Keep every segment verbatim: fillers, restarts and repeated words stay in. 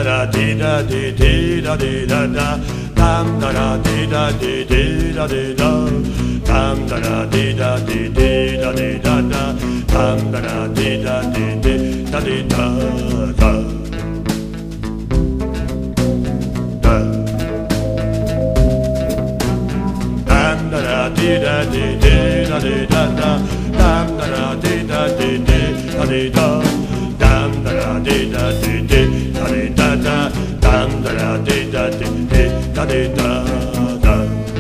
da di da di di da di da da. Dam da da di da di di da di da. Dam da da di da di di da di da da. Dam da da di da di di da di da da. Dam da da di da di di da di da da. Dam da da di da di di da di da. Dam da da di da di di da di da da. Dam da da di da di di da di da da.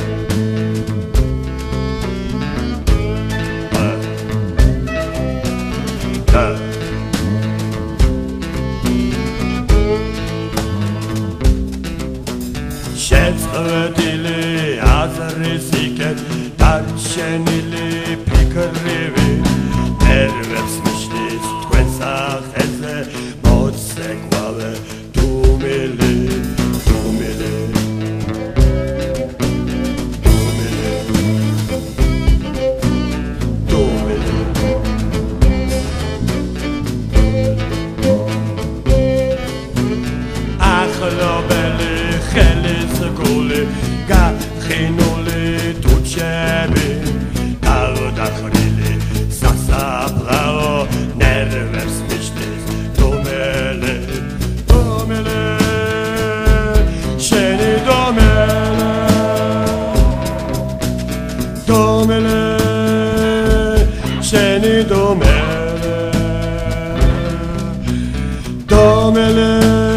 Შეწყვეტილი აზრის იქეთ დარჩენილი ფიქრები ნერვებს მიშლის თქვენ სახეზე მოცეკვავე დუმილი დუმილი დუმილი დუმილი ახლობელი ხელის გული გახინული თუჩები დავდახრილი სასაფლაო ნერვებს მიშლის დუმილი დუმილი შენი დუმილი დუმილი შენი დუმილი დუმილი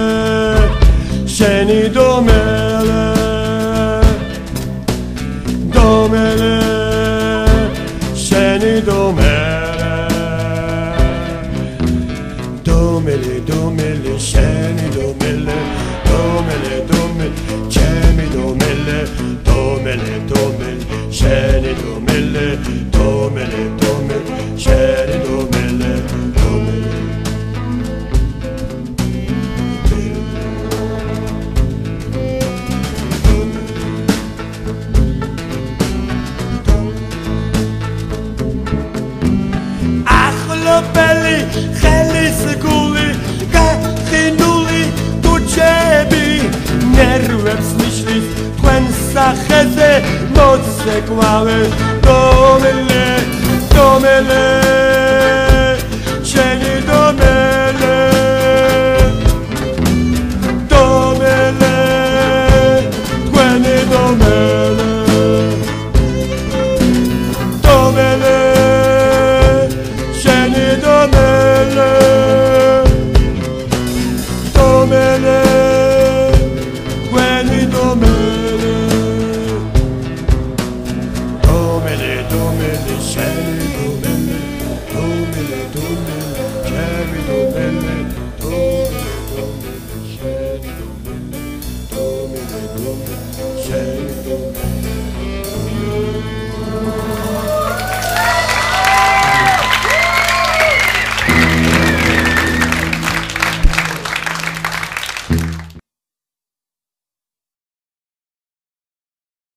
შენი დუმილი დუმილი შენი დუმილი დუმილი დუმილი შენი დუმილი დუმილი დუმილი ჩემი დუმილი დუმილი დუმილი შენი დუმილი დუმილი დუმილი შენი დუმილი დუმილი ახლობელი ხელის გული გახინული თუჩები ნერვებს მიშლის თქვენ სახეზე მოცეკვავე დუმილი დუმილი